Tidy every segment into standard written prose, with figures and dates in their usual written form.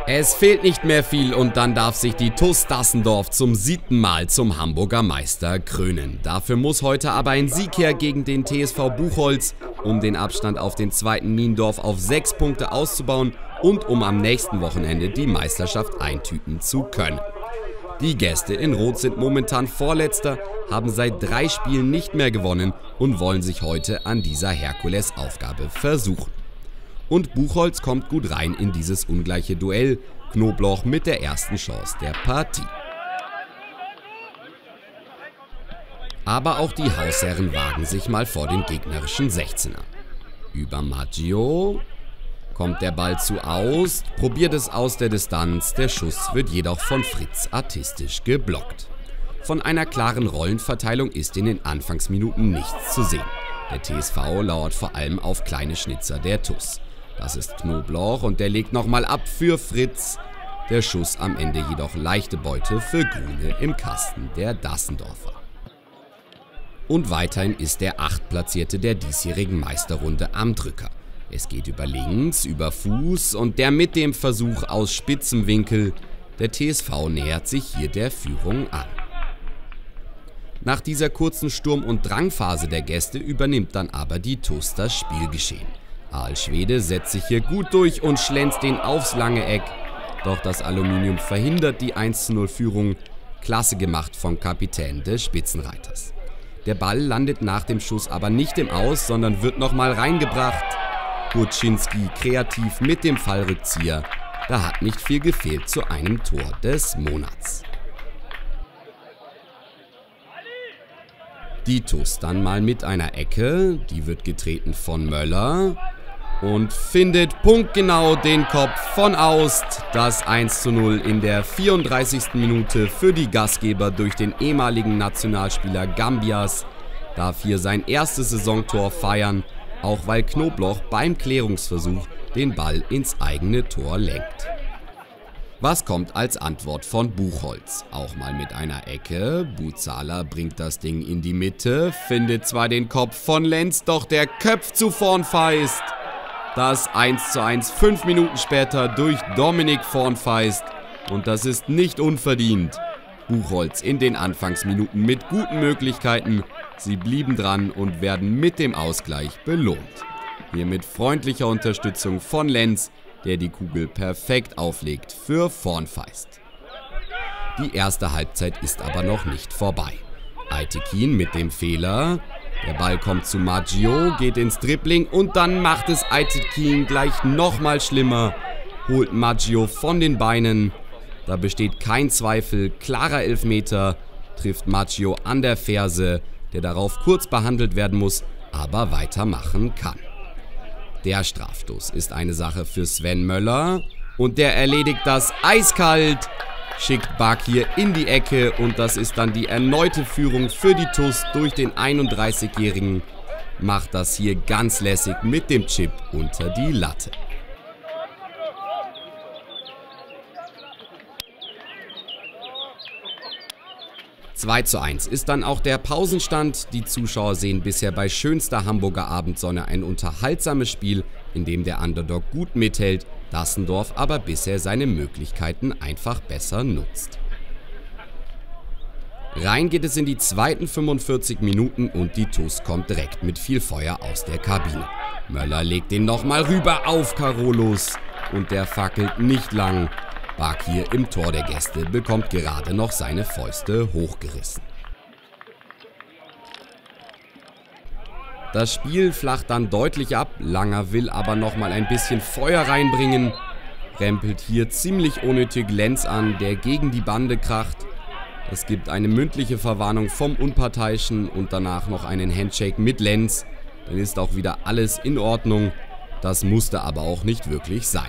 Es fehlt nicht mehr viel und dann darf sich die TuS Dassendorf zum 7. Mal zum Hamburger Meister krönen. Dafür muss heute aber ein Sieg her gegen den TSV Buchholz, um den Abstand auf den zweiten Niendorf auf 6 Punkte auszubauen und um am nächsten Wochenende die Meisterschaft eintüten zu können. Die Gäste in Rot sind momentan Vorletzter, haben seit 3 Spielen nicht mehr gewonnen und wollen sich heute an dieser Herkulesaufgabe versuchen. Und Buchholz kommt gut rein in dieses ungleiche Duell. Knobloch mit der ersten Chance der Partie. Aber auch die Hausherren wagen sich mal vor den gegnerischen 16er. Über Maggio kommt der Ball zu Aust, probiert es aus der Distanz, der Schuss wird jedoch von Fritz artistisch geblockt. Von einer klaren Rollenverteilung ist in den Anfangsminuten nichts zu sehen. Der TSV lauert vor allem auf kleine Schnitzer der TuS. Das ist Knobloch und der legt nochmal ab für Fritz. Der Schuss am Ende jedoch leichte Beute für Grüne im Kasten der Dassendorfer. Und weiterhin ist der 8. der diesjährigen Meisterrunde am Drücker. Es geht über links, über Fuß und der mit dem Versuch aus spitzem Winkel. Der TSV nähert sich hier der Führung an. Nach dieser kurzen Sturm- und Drangphase der Gäste übernimmt dann aber die TuS das Spielgeschehen. Aal Schwede setzt sich hier gut durch und schlänzt den aufs lange Eck. Doch das Aluminium verhindert die 1:0 Führung. Klasse gemacht vom Kapitän des Spitzenreiters. Der Ball landet nach dem Schuss aber nicht im Aus, sondern wird nochmal reingebracht. Kurczynski kreativ mit dem Fallrückzieher. Da hat nicht viel gefehlt zu einem Tor des Monats. Die TuS dann mal mit einer Ecke. Die wird getreten von Möller. Und findet punktgenau den Kopf von Aust. Das 1:0 in der 34. Minute für die Gastgeber durch den ehemaligen Nationalspieler Gambias. Darf hier sein erstes Saisontor feiern, auch weil Knobloch beim Klärungsversuch den Ball ins eigene Tor lenkt. Was kommt als Antwort von Buchholz? Auch mal mit einer Ecke. Buzala bringt das Ding in die Mitte, findet zwar den Kopf von Lenz, doch der köpft zu Vornfeist. Das 1:1 5 Minuten später durch Dominik Vornfeist. Und das ist nicht unverdient. Buchholz in den Anfangsminuten mit guten Möglichkeiten. Sie blieben dran und werden mit dem Ausgleich belohnt. Hier mit freundlicher Unterstützung von Lenz, der die Kugel perfekt auflegt für Vornfeist. Die erste Halbzeit ist aber noch nicht vorbei. Aytekin mit dem Fehler. Der Ball kommt zu Maggio, geht ins Dribbling und dann macht es Aytekin gleich nochmal schlimmer. Holt Maggio von den Beinen. Da besteht kein Zweifel, klarer Elfmeter. Trifft Maggio an der Ferse, der darauf kurz behandelt werden muss, aber weitermachen kann. Der Strafstoß ist eine Sache für Sven Möller und der erledigt das eiskalt. Schickt Bak hier in die Ecke und das ist dann die erneute Führung für die TuS durch den 31-Jährigen. Macht das hier ganz lässig mit dem Chip unter die Latte. (2:1) ist dann auch der Pausenstand. Die Zuschauer sehen bisher bei schönster Hamburger Abendsonne ein unterhaltsames Spiel, in dem der Underdog gut mithält, Dassendorf aber bisher seine Möglichkeiten einfach besser nutzt. Rein geht es in die zweiten 45 Minuten und die TuS kommt direkt mit viel Feuer aus der Kabine. Möller legt den nochmal rüber auf Carolus und der fackelt nicht lang. Bak hier im Tor der Gäste bekommt gerade noch seine Fäuste hochgerissen. Das Spiel flacht dann deutlich ab, Langer will aber nochmal ein bisschen Feuer reinbringen, rempelt hier ziemlich unnötig Lenz an, der gegen die Bande kracht. Es gibt eine mündliche Verwarnung vom Unparteiischen und danach noch einen Handshake mit Lenz, dann ist auch wieder alles in Ordnung, das musste aber auch nicht wirklich sein.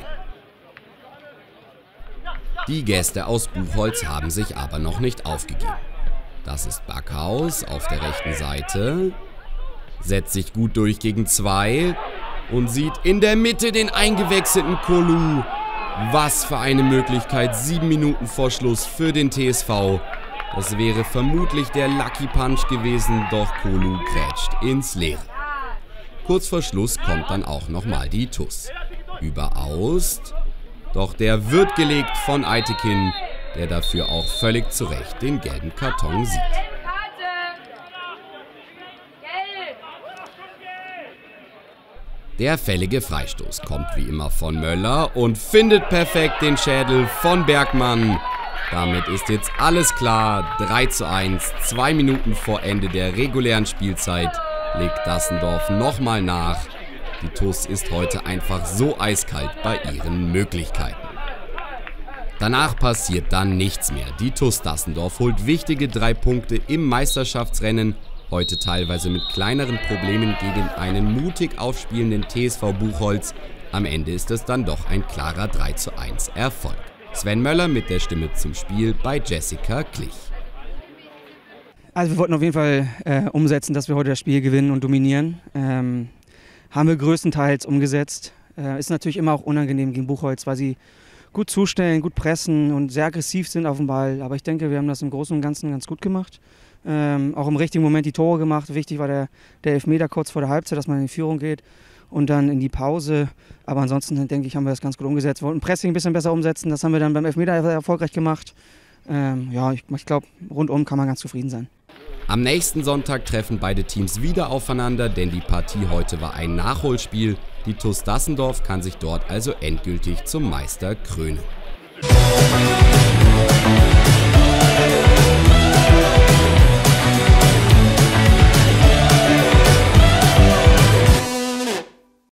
Die Gäste aus Buchholz haben sich aber noch nicht aufgegeben. Das ist Backhaus auf der rechten Seite. Setzt sich gut durch gegen 2 und sieht in der Mitte den eingewechselten Kolu. Was für eine Möglichkeit, 7 Minuten vor Schluss für den TSV. Das wäre vermutlich der Lucky Punch gewesen, doch Kolu grätscht ins Leere. Kurz vor Schluss kommt dann auch nochmal die TuS. Über Aust Doch der wird gelegt von Aytekin, der dafür auch völlig zu Recht den gelben Karton sieht. Der fällige Freistoß kommt wie immer von Möller und findet perfekt den Schädel von Bergmann. Damit ist jetzt alles klar. 3:1, 2 Minuten vor Ende der regulären Spielzeit legt Dassendorf nochmal nach. Die TuS ist heute einfach so eiskalt bei ihren Möglichkeiten. Danach passiert dann nichts mehr. Die TuS Dassendorf holt wichtige 3 Punkte im Meisterschaftsrennen. Heute teilweise mit kleineren Problemen gegen einen mutig aufspielenden TSV Buchholz. Am Ende ist es dann doch ein klarer 3:1 Erfolg. Sven Möller mit der Stimme zum Spiel bei Jessica Klich. Also wir wollten auf jeden Fall umsetzen, dass wir heute das Spiel gewinnen und dominieren. Haben wir größtenteils umgesetzt. Ist natürlich immer auch unangenehm gegen Buchholz, weil sie gut zustellen, gut pressen und sehr aggressiv sind auf dem Ball. Aber ich denke, wir haben das im Großen und Ganzen ganz gut gemacht. Auch im richtigen Moment die Tore gemacht. Wichtig war der Elfmeter kurz vor der Halbzeit, dass man in die Führung geht und dann in die Pause. Aber ansonsten, denke ich, haben wir das ganz gut umgesetzt. Wir wollten Pressing ein bisschen besser umsetzen. Das haben wir dann beim Elfmeter erfolgreich gemacht. Ja, ich glaube, rundum kann man ganz zufrieden sein. Am nächsten Sonntag treffen beide Teams wieder aufeinander, denn die Partie heute war ein Nachholspiel. Die TuS Dassendorf kann sich dort also endgültig zum Meister krönen.